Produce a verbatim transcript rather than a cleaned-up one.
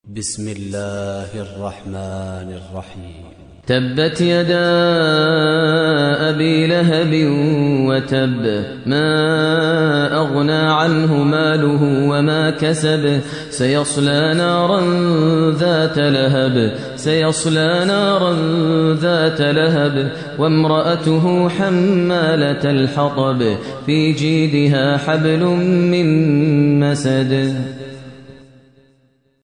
بسم الله الرحمن الرحيم. تبت يدا أبي لهب وتب، ما أغنى عنه ماله وما كسب، سيصلى نارا ذات لهب سيصلى نارا ذات لهب وامرأته حمالة الحطب، في جيدها حبل من مسد.